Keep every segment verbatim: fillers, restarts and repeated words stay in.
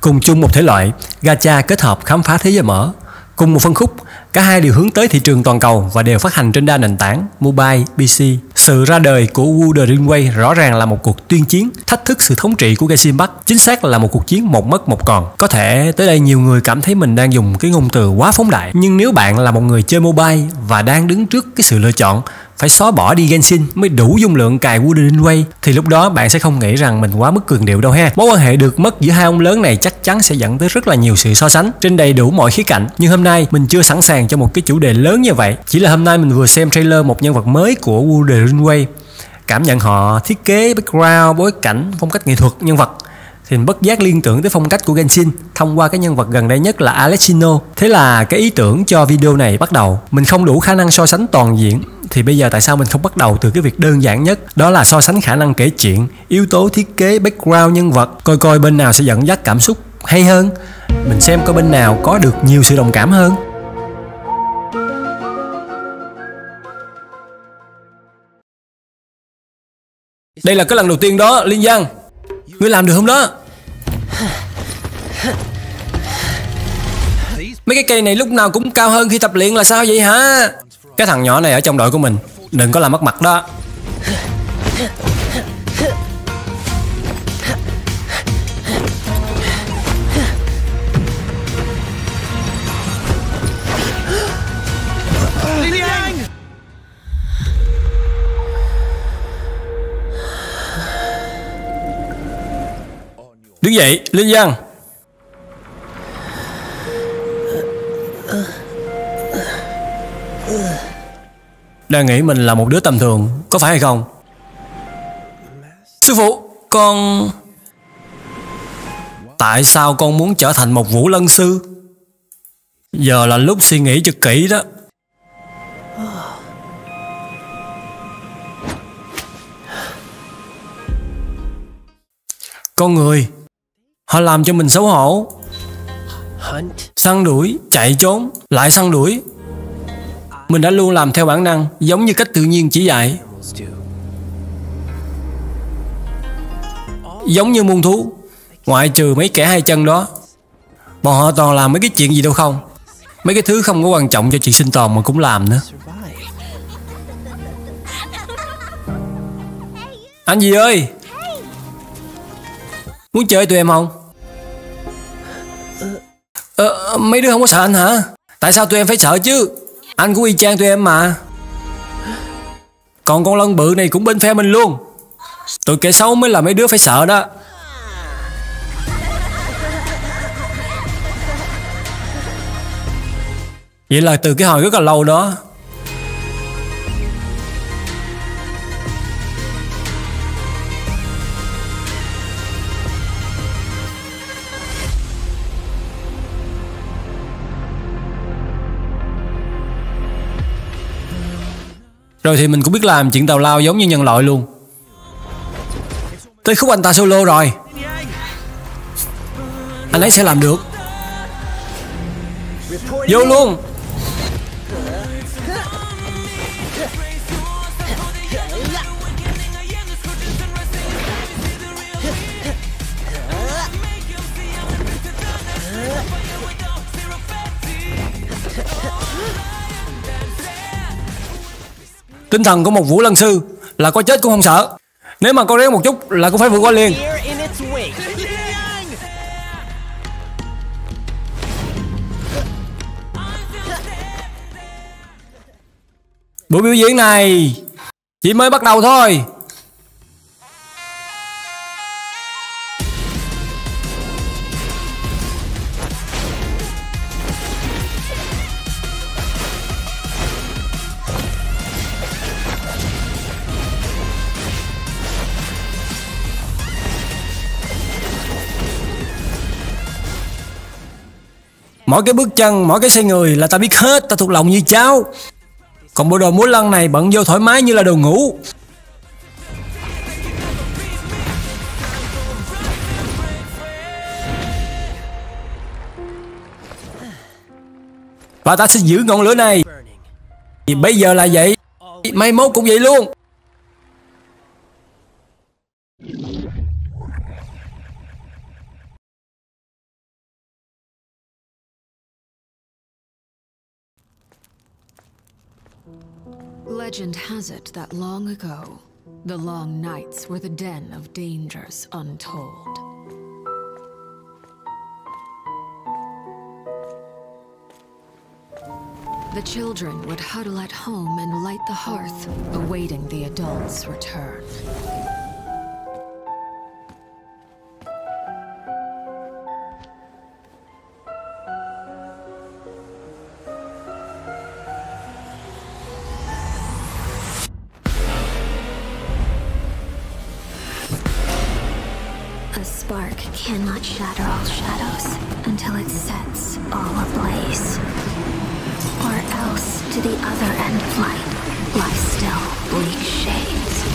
Cùng chung một thể loại, gacha kết hợp khám phá thế giới mở. Cùng một phân khúc, cả hai đều hướng tới thị trường toàn cầu và đều phát hành trên đa nền tảng, mobile, pê xê. Sự ra đời của Wu The Ringway rõ ràng là một cuộc tuyên chiến, thách thức sự thống trị của Genshin Impact. Chính xác là một cuộc chiến một mất một còn. Có thể tới đây nhiều người cảm thấy mình đang dùng cái ngôn từ quá phóng đại, nhưng nếu bạn là một người chơi mobile và đang đứng trước cái sự lựa chọn phải xóa bỏ đi Genshin mới đủ dung lượng cài Wu The Ringway, thì lúc đó bạn sẽ không nghĩ rằng mình quá mức cường điệu đâu ha. Mối quan hệ được mất giữa hai ông lớn này chắc chắn sẽ dẫn tới rất là nhiều sự so sánh trên đầy đủ mọi khía cạnh. Nhưng hôm nay mình chưa sẵn sàng cho một cái chủ đề lớn như vậy. Chỉ là hôm nay mình vừa xem trailer một nhân vật mới của Wu The Ringway, cảm nhận họ thiết kế, background, bối cảnh, phong cách nghệ thuật nhân vật thì mình bất giác liên tưởng tới phong cách của Genshin thông qua cái nhân vật gần đây nhất là Alexino. Thế là cái ý tưởng cho video này bắt đầu. Mình không đủ khả năng so sánh toàn diện, thì bây giờ tại sao mình không bắt đầu từ cái việc đơn giản nhất, đó là so sánh khả năng kể chuyện, yếu tố thiết kế, background nhân vật, coi coi bên nào sẽ dẫn dắt cảm xúc hay hơn, mình xem coi bên nào có được nhiều sự đồng cảm hơn. Đây là cái lần đầu tiên đó, Liên Giang. Ngươi làm được không đó? Mấy cái cây này lúc nào cũng cao hơn khi tập luyện là sao vậy hả? Cái thằng nhỏ này ở trong đội của mình, đừng có làm mất mặt đó. Đứng dậy, Linh Giang. Đang nghĩ mình là một đứa tầm thường, có phải hay không? Sư phụ, con... Tại sao con muốn trở thành một vũ lân sư? Giờ là lúc suy nghĩ cho kỹ đó. Con người, họ làm cho mình xấu hổ. Săn đuổi, chạy trốn, lại săn đuổi. Mình đã luôn làm theo bản năng, giống như cách tự nhiên chỉ dạy. Giống như muôn thú, ngoại trừ mấy kẻ hai chân đó, bọn họ toàn làm mấy cái chuyện gì đâu không. Mấy cái thứ không có quan trọng cho chuyện sinh tồn mà cũng làm nữa. Anh gì ơi, muốn chơi tụi em không? Ờ, mấy đứa không có sợ anh hả? Tại sao tụi em phải sợ chứ? Anh cũng y chang tụi em mà. Còn con lân bự này cũng bên phe mình luôn. Tụi kẻ xấu mới là mấy đứa phải sợ đó. Vậy là từ cái hồi rất là lâu đó. Rồi thì mình cũng biết làm chuyện tào lao giống như nhân loại luôn. Tới khúc anh ta solo rồi. Anh ấy sẽ làm được. Vô luôn. Tinh thần của một vũ lân sư là có chết cũng không sợ. Nếu mà có réo một chút là cũng phải vượt qua liền. Buổi biểu diễn này chỉ mới bắt đầu thôi. Mỗi cái bước chân, mỗi cái xoay người là ta biết hết, ta thuộc lòng như cháo. Còn bộ đồ múa lân này bận vô thoải mái như là đồ ngủ. Và ta sẽ giữ ngọn lửa này. Thì bây giờ là vậy, mai mốt cũng vậy luôn. Legend has it that long ago, the long nights were the den of dangers untold. The children would huddle at home and light the hearth, awaiting the adults' return. A spark cannot shatter all shadows until it sets all ablaze. Or else, to the other end of light, lie still bleak shades.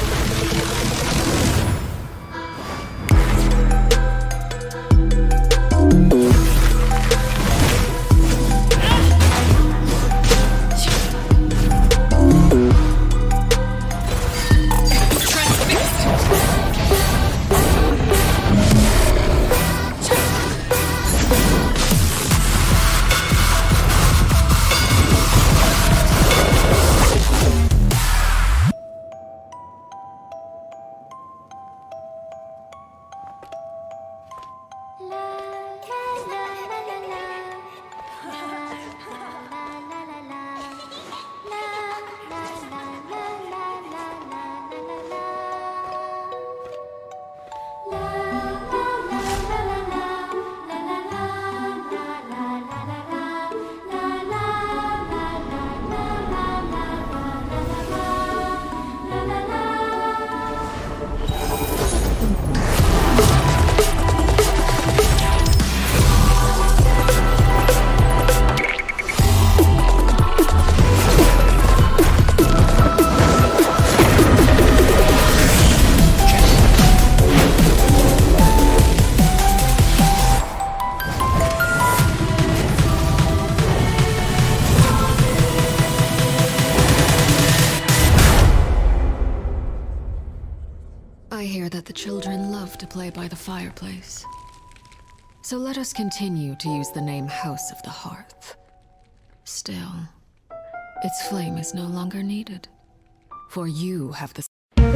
I hear that the children love to play by the fireplace. So let us continue to use the name House of the Hearth. Still, its flame is no longer needed, for you have the...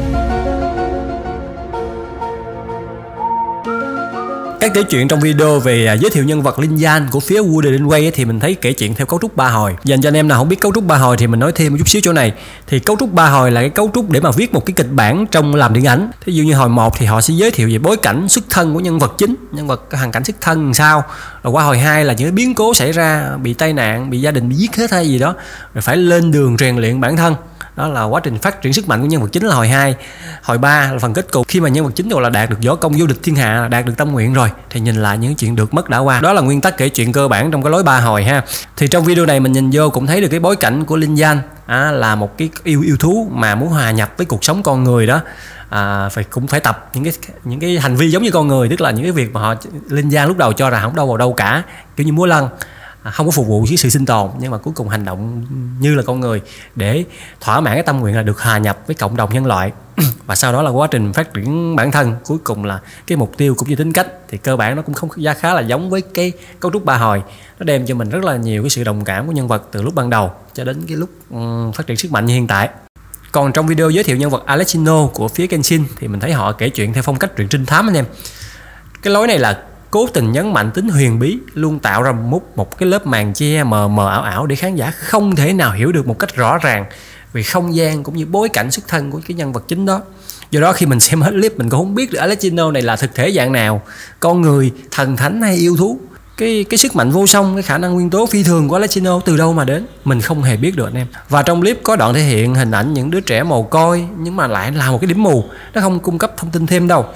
Các kể chuyện trong video về giới thiệu nhân vật Linh Gian của phía Wuthering Waves thì mình thấy kể chuyện theo cấu trúc ba hồi. Dành cho anh em nào không biết cấu trúc ba hồi thì mình nói thêm một chút xíu chỗ này. Thì cấu trúc ba hồi là cái cấu trúc để mà viết một cái kịch bản trong làm điện ảnh. Thí dụ như hồi một thì họ sẽ giới thiệu về bối cảnh xuất thân của nhân vật chính, nhân vật hoàn cảnh xuất thân làm sao. Rồi qua hồi hai là những cái biến cố xảy ra, bị tai nạn, bị gia đình bị giết hết hay gì đó, rồi phải lên đường rèn luyện bản thân. Đó là quá trình phát triển sức mạnh của nhân vật chính là hồi hai. Hồi ba là phần kết cục, khi mà nhân vật chính gọi là đạt được võ công vô địch thiên hạ, đạt được tâm nguyện rồi thì nhìn lại những chuyện được mất đã qua. Đó là nguyên tắc kể chuyện cơ bản trong cái lối ba hồi ha. Thì trong video này mình nhìn vô cũng thấy được cái bối cảnh của Linh Gian à, là một cái yêu yêu thú mà muốn hòa nhập với cuộc sống con người đó. À, phải cũng phải tập những cái những cái hành vi giống như con người, tức là những cái việc mà họ Linh Gian lúc đầu cho rằng không đâu vào đâu cả, kiểu như múa lân, không có phục vụ với sự sinh tồn, nhưng mà cuối cùng hành động như là con người để thỏa mãn cái tâm nguyện là được hòa nhập với cộng đồng nhân loại. Và sau đó là quá trình phát triển bản thân, cuối cùng là cái mục tiêu cũng như tính cách. Thì cơ bản nó cũng không giá khá là giống với cái cấu trúc ba hồi. Nó đem cho mình rất là nhiều cái sự đồng cảm của nhân vật từ lúc ban đầu cho đến cái lúc um, phát triển sức mạnh như hiện tại. Còn trong video giới thiệu nhân vật Alexino của phía Genshin thì mình thấy họ kể chuyện theo phong cách truyện trinh thám anh em. Cái lối này là cố tình nhấn mạnh tính huyền bí, luôn tạo ra một, một cái lớp màn che mờ mờ ảo ảo để khán giả không thể nào hiểu được một cách rõ ràng về không gian cũng như bối cảnh xuất thân của cái nhân vật chính đó. Do đó khi mình xem hết clip mình cũng không biết được Alexino này là thực thể dạng nào, con người, thần thánh hay yêu thú. Cái cái sức mạnh vô song, cái khả năng nguyên tố phi thường của Alexino từ đâu mà đến, mình không hề biết được anh em. Và trong clip có đoạn thể hiện hình ảnh những đứa trẻ mồ côi nhưng mà lại là một cái điểm mù, nó không cung cấp thông tin thêm đâu.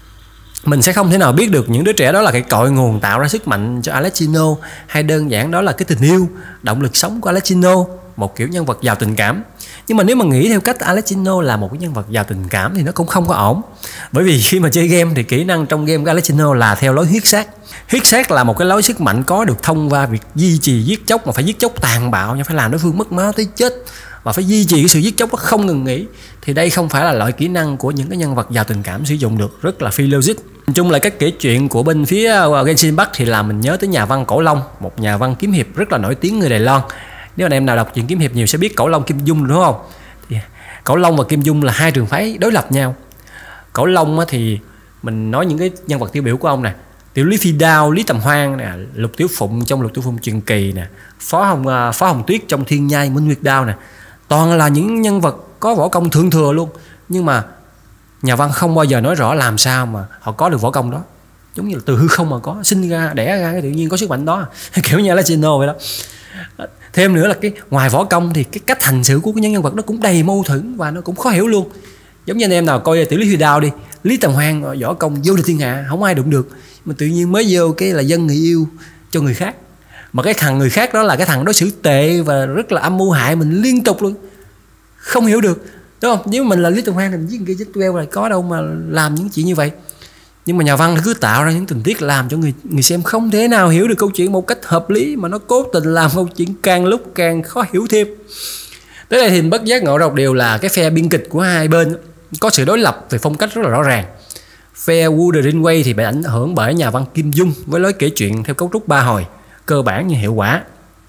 Mình sẽ không thể nào biết được những đứa trẻ đó là cái cội nguồn tạo ra sức mạnh cho Alexino, hay đơn giản đó là cái tình yêu, động lực sống của Alexino, một kiểu nhân vật giàu tình cảm. Nhưng mà nếu mà nghĩ theo cách Alexino là một cái nhân vật giàu tình cảm thì nó cũng không có ổn. Bởi vì khi mà chơi game thì kỹ năng trong game của Alexino là theo lối huyết sát. Huyết sát là một cái lối sức mạnh có được thông qua việc duy trì giết chóc, mà phải giết chóc tàn bạo, nhưng phải làm đối phương mất máu tới chết, và phải duy trì cái sự giết chóc nó không ngừng nghỉ. Thì đây không phải là loại kỹ năng của những cái nhân vật giàu tình cảm sử dụng được, rất là phi logic. Nói chung là các kể chuyện của bên phía Genshin Impact thì làm mình nhớ tới nhà văn Cổ Long, một nhà văn kiếm hiệp rất là nổi tiếng người Đài Loan. Nếu anh em nào đọc truyện kiếm hiệp nhiều sẽ biết Cẩu Long Kim Dung đúng không? Thì Cẩu Long và Kim Dung là hai trường phái đối lập nhau. Cẩu Long thì mình nói những cái nhân vật tiêu biểu của ông nè, Tiểu Lý Phi Đao, Lý Tầm Hoan nè, Lục Tiểu Phụng trong Lục Tiểu Phụng truyền kỳ nè, Phó Hồng Phó Hồng Tuyết trong Thiên Nhai Minh Nguyệt Đao nè, toàn là những nhân vật có võ công thượng thừa luôn. Nhưng mà nhà văn không bao giờ nói rõ làm sao mà họ có được võ công đó, giống như là từ hư không mà có, sinh ra đẻ ra cái tự nhiên có sức mạnh đó kiểu như là Chino vậy đó. Thêm nữa là cái ngoài võ công thì cái cách hành xử của những nhân vật nó cũng đầy mâu thuẫn và nó cũng khó hiểu luôn. Giống như anh em nào coi Tiểu Lý Phi Đao đi, Lý Tầm Hoan võ công vô địch thiên hạ, không ai đụng được, mà tự nhiên mới vô cái là dâng người yêu cho người khác, mà cái thằng người khác đó là cái thằng đối xử tệ và rất là âm mưu hại mình liên tục luôn, không hiểu được đúng không? Nếu mình là Lý Tầm Hoan thì mình giết người chết queo rồi, có đâu mà làm những chuyện như vậy. Nhưng mà nhà văn cứ tạo ra những tình tiết làm cho người người xem không thể nào hiểu được câu chuyện một cách hợp lý, mà nó cố tình làm câu chuyện càng lúc càng khó hiểu thêm. Tới đây thì bất giác ngộ ra một điều là cái phe biên kịch của hai bên có sự đối lập về phong cách rất là rõ ràng. Phe Wuthering Way thì bị ảnh hưởng bởi nhà văn Kim Dung với lối kể chuyện theo cấu trúc ba hồi, cơ bản nhưng hiệu quả.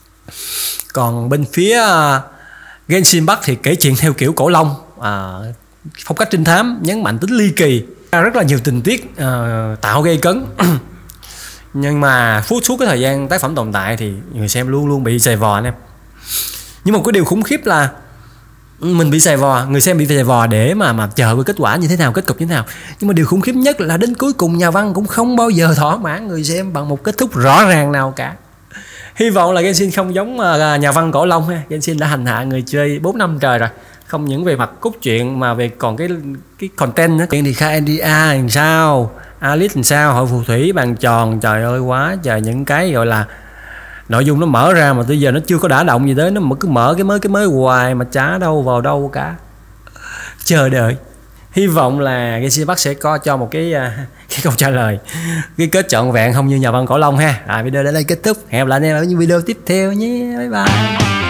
Còn bên phía uh, Genshin Impact thì kể chuyện theo kiểu Cổ Long, uh, phong cách trinh thám, nhấn mạnh tính ly kỳ, rất là nhiều tình tiết uh, tạo gây cấn. Nhưng mà phút suốt cái thời gian tác phẩm tồn tại thì người xem luôn luôn bị xài vò anh em. Nhưng một cái điều khủng khiếp là mình bị xài vò, người xem bị xài vò để mà mà chờ cái kết quả như thế nào, kết cục như thế nào. Nhưng mà điều khủng khiếp nhất là đến cuối cùng nhà văn cũng không bao giờ thỏa mãn người xem bằng một kết thúc rõ ràng nào cả. Hy vọng là Genshin không giống uh, nhà văn Cổ Long ha. Genshin đã hành hạ người chơi bốn năm trời rồi, không những về mặt cốt truyện mà về còn cái cái content nữa. Chuyện thì khai en đê a làm sao, Alice làm sao, hội phù thủy, bàn tròn, trời ơi quá trời những cái gọi là nội dung nó mở ra mà tới giờ nó chưa có đả động gì tới, nó cứ mở cái mới cái mới hoài mà chả đâu vào đâu cả. Chờ đợi, hy vọng là Genshin Impact sẽ có cho một cái cái câu trả lời, cái kết trọn vẹn không như nhà văn Cổ Long ha. À, video đến đây kết thúc, hẹn gặp lại anh em ở những video tiếp theo nhé, bye bye.